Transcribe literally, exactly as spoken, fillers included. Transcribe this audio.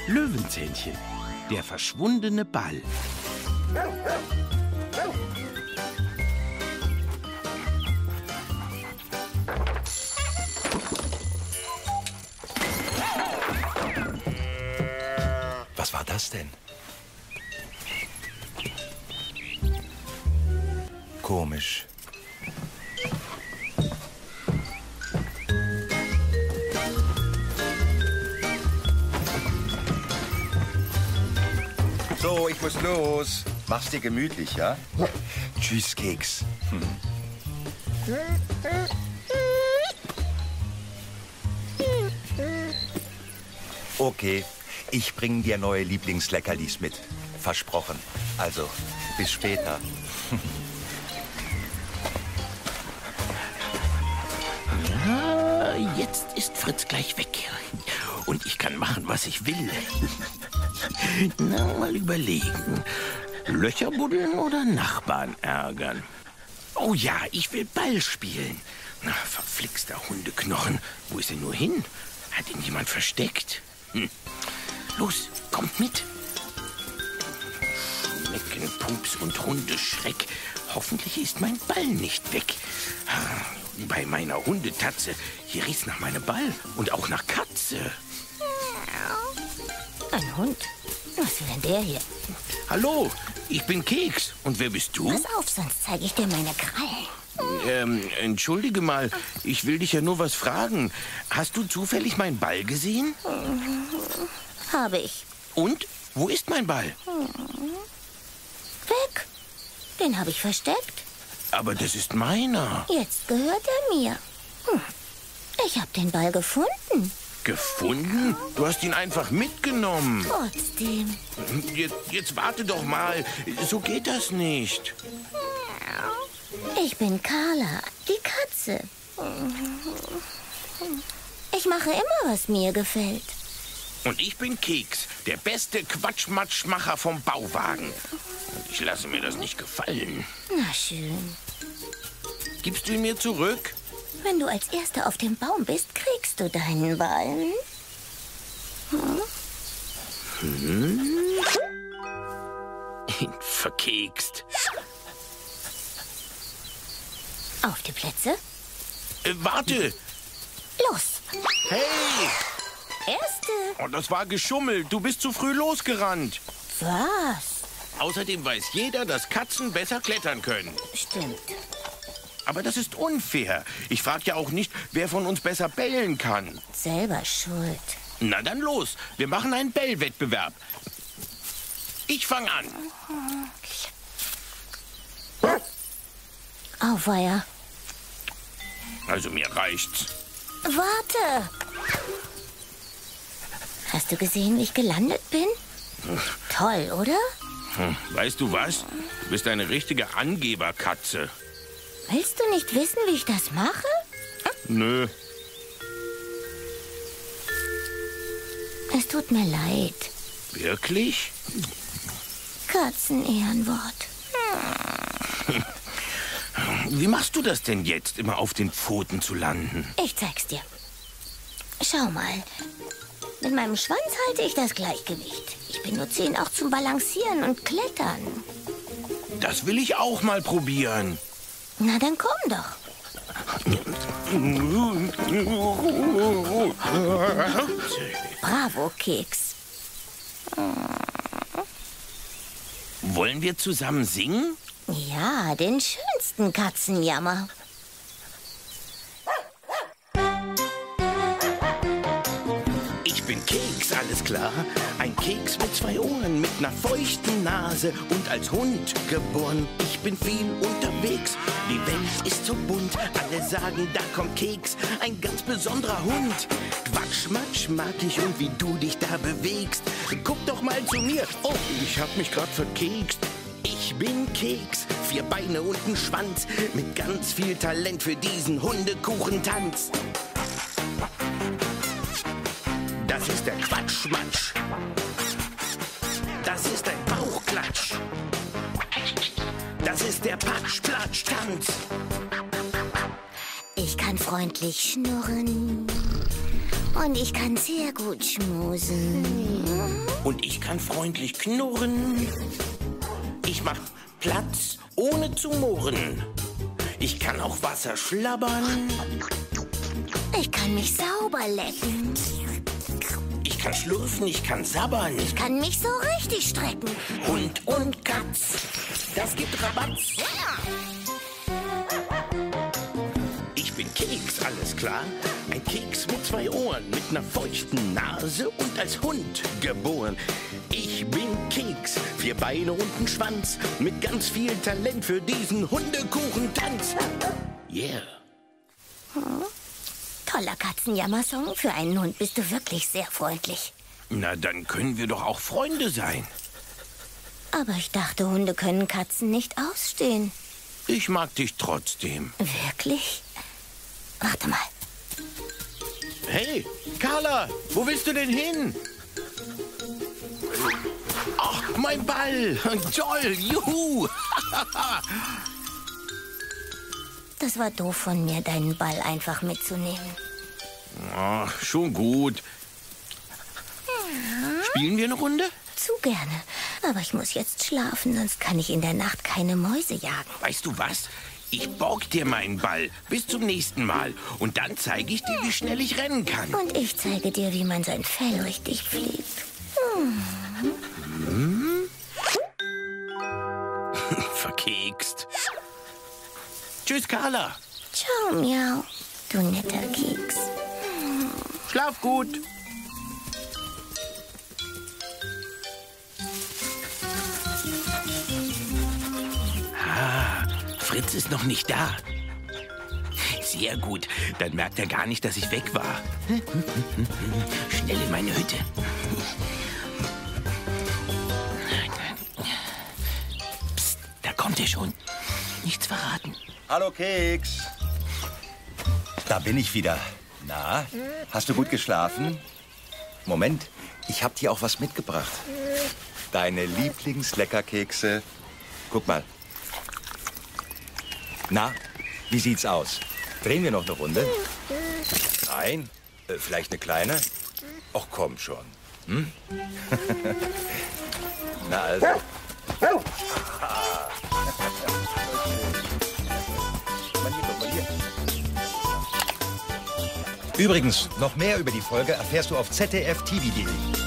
Löwenzähnchen, der verschwundene Ball. Was war das denn? Komisch. So, ich muss los. Mach's dir gemütlich, ja? Tschüss, Keks. Hm. Okay, ich bring dir neue Lieblingsleckerlis mit. Versprochen. Also, bis später. Ja, jetzt ist Fritz gleich weg. Und ich kann machen, was ich will. Na, mal überlegen. Löcher buddeln oder Nachbarn ärgern? Oh ja, ich will Ball spielen. Na, verflixter Hundeknochen. Wo ist er nur hin? Hat ihn jemand versteckt? Hm. Los, kommt mit. Schnecken, Pups und Hundeschreck. Hoffentlich ist mein Ball nicht weg. Bei meiner Hundetatze, hier riecht's nach meinem Ball und auch nach Katze. Ein Hund? Was will denn der hier? Hallo, ich bin Keks. Und wer bist du? Pass auf, sonst zeige ich dir meine Krallen. Ähm, entschuldige mal, ich will dich ja nur was fragen. Hast du zufällig meinen Ball gesehen? Habe ich. Und? Wo ist mein Ball? Weg. Den habe ich versteckt. Aber das ist meiner. Jetzt gehört er mir. Hm. Ich habe den Ball gefunden. Gefunden? Du hast ihn einfach mitgenommen. Trotzdem. Jetzt, jetzt warte doch mal. So geht das nicht. Ich bin Carla, die Katze. Ich mache immer, was mir gefällt. Und ich bin Keks, der beste Quatschmatschmacher vom Bauwagen. Und ich lasse mir das nicht gefallen. Na schön. Gibst du ihn mir zurück? Wenn du als Erster auf dem Baum bist, kriegst du deinen Ball. Hm? Hm? Verkekst. Auf die Plätze. Äh, warte! Los! Hey! Erste. Oh, das war geschummelt. Du bist zu früh losgerannt. Was? Außerdem weiß jeder, dass Katzen besser klettern können. Stimmt. Aber das ist unfair. Ich frage ja auch nicht, wer von uns besser bellen kann. Selber schuld. Na dann los. Wir machen einen Bellwettbewerb. Ich fange an. Auweia. Also mir reicht's. Warte. Hast du gesehen, wie ich gelandet bin? Toll, oder? Hm, weißt du was? Du bist eine richtige Angeberkatze. Willst du nicht wissen, wie ich das mache? Nö. Es tut mir leid. Wirklich? Katzenehrenwort. Wie machst du das denn jetzt, immer auf den Pfoten zu landen? Ich zeig's dir. Schau mal. Mit meinem Schwanz halte ich das Gleichgewicht. Ich benutze ihn auch zum Balancieren und Klettern. Das will ich auch mal probieren. Na, dann komm doch. Bravo, Keks. Wollen wir zusammen singen? Ja, den schönsten Katzenjammer. Ich bin Keks, alles klar. Ein Keks mit zwei Ohren, mit einer feuchten Nase und als Hund geboren. Ich bin viel unterwegs, die Welt ist so bunt. Alle sagen, da kommt Keks, ein ganz besonderer Hund. Quatschmatsch mag ich und wie du dich da bewegst. Guck doch mal zu mir. Oh, ich hab mich grad verkekst. Ich bin Keks, vier Beine und ein Schwanz, mit ganz viel Talent für diesen Hundekuchentanz. Das ist der Quatschmatsch. Das ist ein Bauchklatsch. Das ist der Patsch-Platsch-Tanz. Ich kann freundlich schnurren Und ich kann sehr gut schmusen. Und ich kann freundlich knurren. Ich mach Platz, ohne zu murren. Ich kann auch Wasser schlabbern. Ich kann mich sauber lecken. Ich kann schlürfen, ich kann sabbern. Ich kann mich so richtig strecken. Hund und Katz, das gibt Rabatz. Ich bin Keks, alles klar? Ein Keks mit zwei Ohren, mit einer feuchten Nase und als Hund geboren. Ich bin Keks, vier Beine und ein Schwanz, mit ganz viel Talent für diesen Hundekuchentanz. Yeah. Hm. Toller Katzenjammersong. Für einen Hund bist du wirklich sehr freundlich. Na, dann können wir doch auch Freunde sein. Aber ich dachte, Hunde können Katzen nicht ausstehen. Ich mag dich trotzdem. Wirklich? Warte mal. Hey, Carla, wo willst du denn hin? Ach, mein Ball. Toll, juhu. Das war doof von mir, deinen Ball einfach mitzunehmen. Ach, schon gut. Spielen wir eine Runde? Zu gerne. Aber ich muss jetzt schlafen, sonst kann ich in der Nacht keine Mäuse jagen. Weißt du was? Ich borg dir meinen Ball. Bis zum nächsten Mal. Und dann zeige ich dir, wie schnell ich rennen kann. Und ich zeige dir, wie man sein Fell richtig pflegt. Hm. Hm? Verkekst. Tschüss, Carla. Ciao, Miau. Du netter Keks. Hm. Schlaf gut. Ah, Fritz ist noch nicht da. Sehr gut. Dann merkt er gar nicht, dass ich weg war. Schnell in meine Hütte. Psst, da kommt er schon. Nichts verraten. Hallo, Keks. Da bin ich wieder. Na, hast du gut geschlafen? Moment, ich hab dir auch was mitgebracht. Deine Lieblingsleckerkekse. Guck mal. Na, wie sieht's aus? Drehen wir noch eine Runde? Nein? Äh, vielleicht eine kleine? Ach, komm schon. Hm? Na also. Übrigens, noch mehr über die Folge erfährst du auf z d f t v punkt d e.